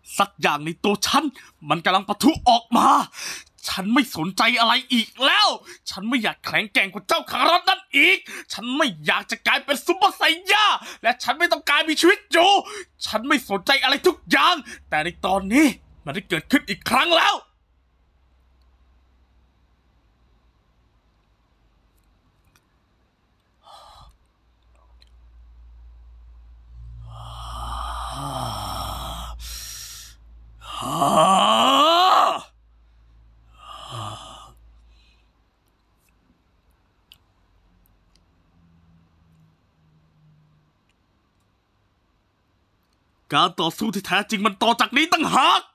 สักอย่างในตัวฉันมันกำลังปะทุออกมาฉันไม่สนใจอะไรอีกแล้วฉันไม่อยากแข็งแกร่งกว่าเจ้าคารอทนั่นอีกฉันไม่อยากจะกลายเป็นซุปเปอร์ไซย่าและฉันไม่ต้องการมีชีวิตอยู่ฉันไม่สนใจอะไรทุกอย่างแต่ในตอนนี้มันได้เกิดขึ้นอีกครั้งแล้วการต่อสู้ที่แท้จริงมันต่อจากนี้ตั้งหาก